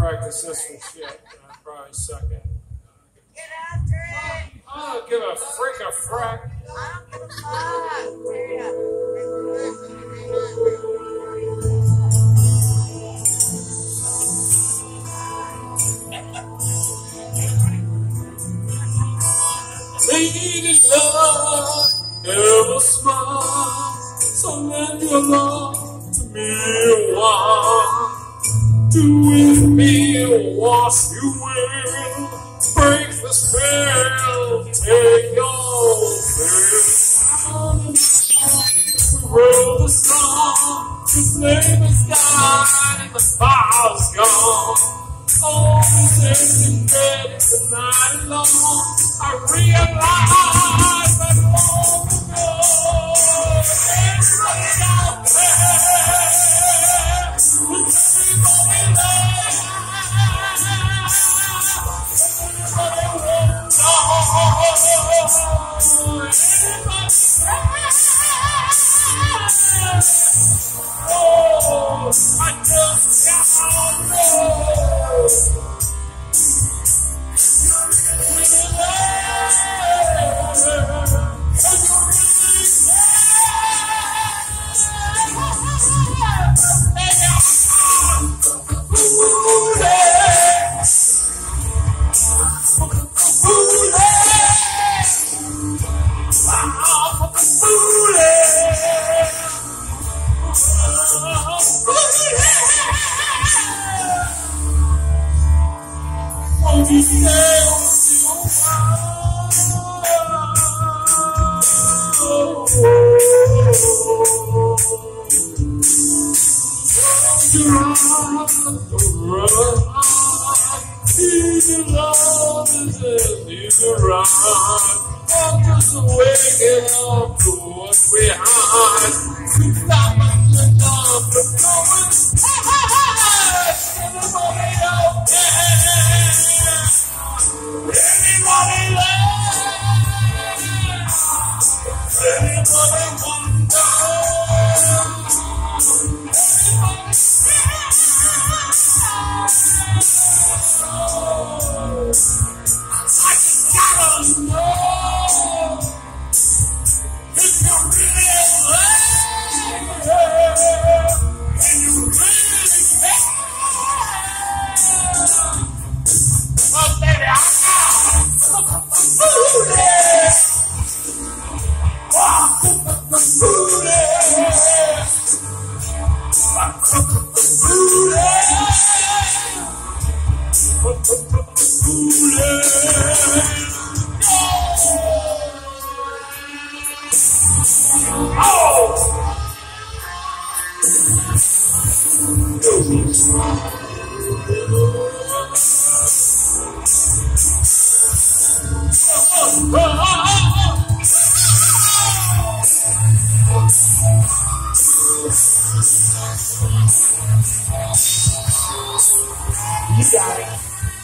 practice this one shit. I probably suck at it. Get after it! I don't give a freak a frack. I don't give a fuck! Lady love, never smile, so lend your love to me a while. Do with me what you will, break the spell, take your fill. We wrote the song, the flame is gone and the fire's gone. All is in bed the night long. I realize that long ago, everybody out there, everybody loves, everybody wants, oh, I just can't know. You got it.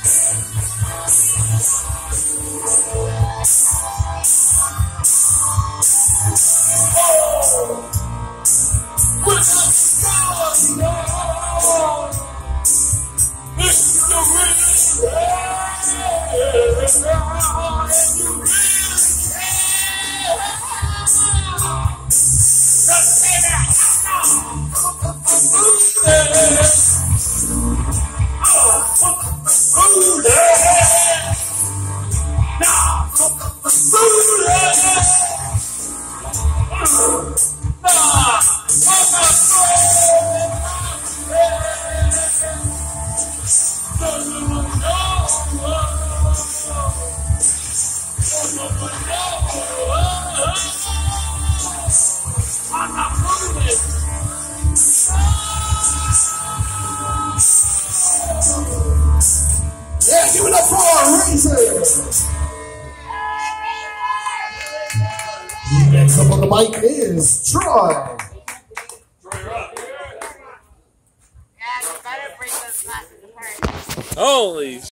Yeah, give it up for Rayzer. Next up on the mic is Troy. Yeah, you better bring those glasses apart. Holy